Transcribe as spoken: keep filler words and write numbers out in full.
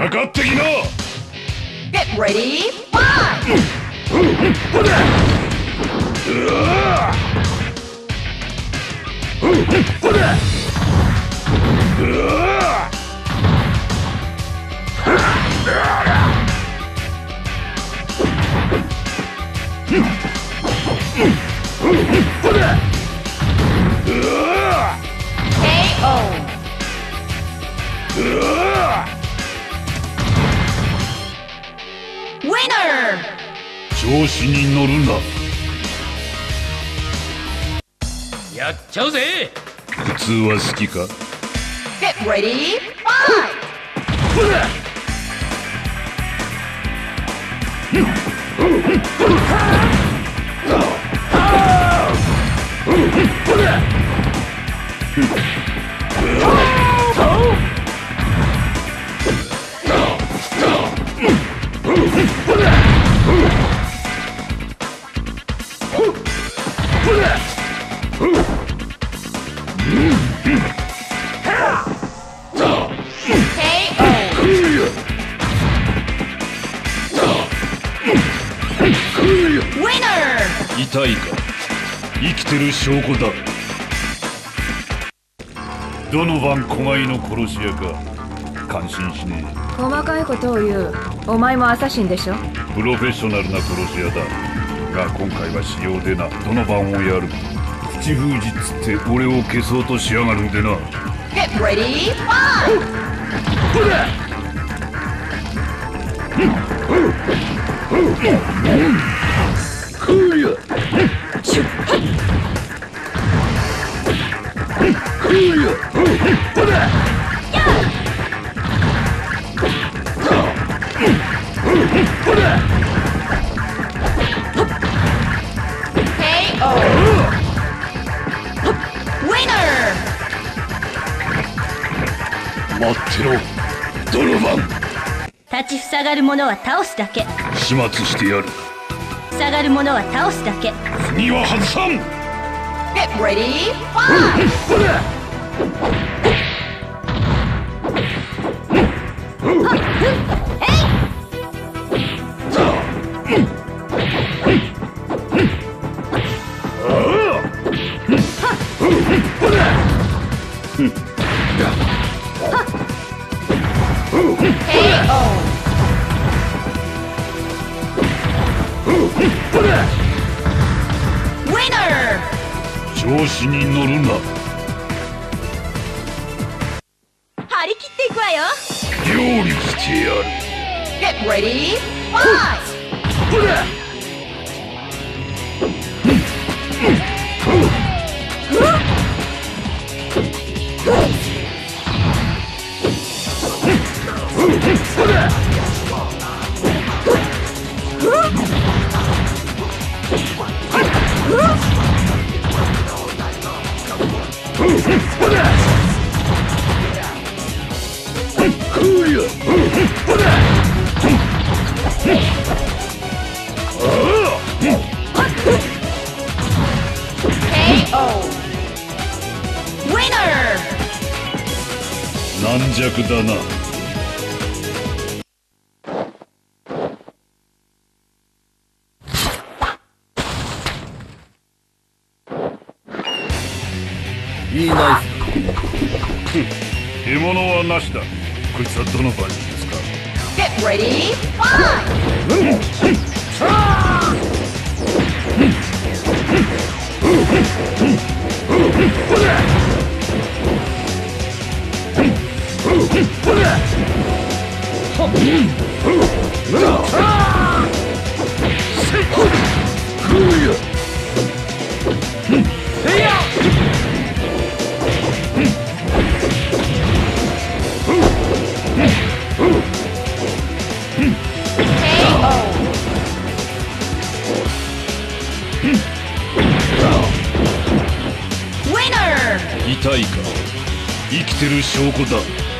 かかってきな。 Get ready, fight! K O. Winner! 調子に乗るな。 やっちゃうぜ。 普通は好きか。 Get ready, fight! Winner! 痛いか。生きてる証拠だ。どの晩子飼いの殺し屋か感心しねえ。 細かいことを言う。お前もアサシンでしょ。 プロフェッショナルな殺し屋だが今回は仕様でな。どの晩をやる。口封じっつって俺を消そうとしやがるんでな。 Get ready, fight! K O. Winner! 待ってろドノバン。 立ちふさがる者は倒すだけ。 始末してやる。 ふさがる者は倒すだけ。 には外さん。 Get ready, fight! K O. Winner! 調子に乗るな。 張り切っていくわよ。 料理してやる。 Get ready, fight! K O. Winner! 軟弱だな。 いいナイ獲物はなしだ。こいつはどの場に使う。 Get ready, fight! Winner! 痛いか。生きてる証拠だ。